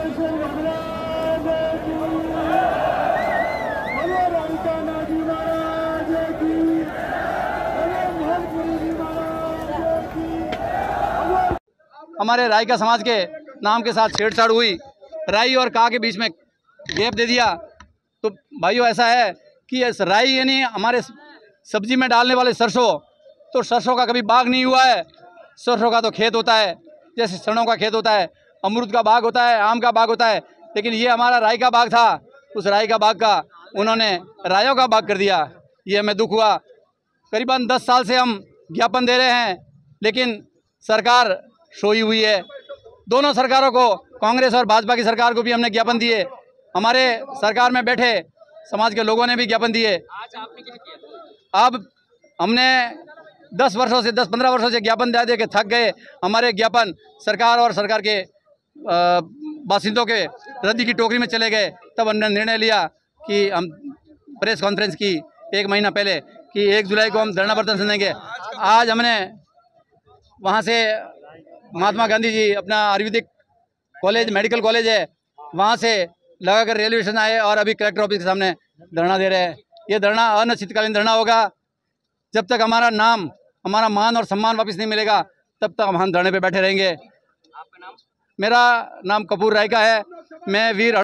हमारे रायका समाज के नाम के साथ छेड़छाड़ हुई, राई और का के बीच में गैप दे दिया। तो भाइयों ऐसा है कि राई यानी हमारे सब्जी में डालने वाले सरसों, तो सरसों का कभी बाग नहीं हुआ है। सरसों का तो खेत होता है, जैसे सड़ों का खेत होता है, अमरूद का बाग होता है, आम का बाग होता है, लेकिन ये हमारा राई का बाग था। उस राई का बाग का उन्होंने रायों का बाग कर दिया। ये हमें दुख हुआ। करीबन 10 साल से हम ज्ञापन दे रहे हैं, लेकिन सरकार सोई हुई है। दोनों सरकारों को, कांग्रेस और भाजपा की सरकार को भी हमने ज्ञापन दिए। हमारे सरकार में बैठे समाज के लोगों ने भी ज्ञापन दिए। आज आपने क्या किया? अब हमने 10-15 वर्षों से ज्ञापन दे के थक गए। हमारे ज्ञापन सरकार और सरकार के बासिंदों के रद्दी की टोकरी में चले गए। तब हमने निर्णय लिया कि हम प्रेस कॉन्फ्रेंस की 1 महीना पहले कि 1 जुलाई को हम धरना प्रदर्शन देंगे। आज हमने वहाँ से महात्मा गांधी जी अपना आयुर्वेदिक कॉलेज, मेडिकल कॉलेज है, वहाँ से लगाकर रेलवे स्टेशन आए और अभी कलेक्टर ऑफिस के सामने धरना दे रहे हैं। ये धरना अनिश्चितकालीन धरना होगा। जब तक हमारा नाम, हमारा मान और सम्मान वापस नहीं मिलेगा, तब तक हम धरने पे बैठे रहेंगे। आपका नाम? मेरा नाम कपूर रायका है। मैं वीर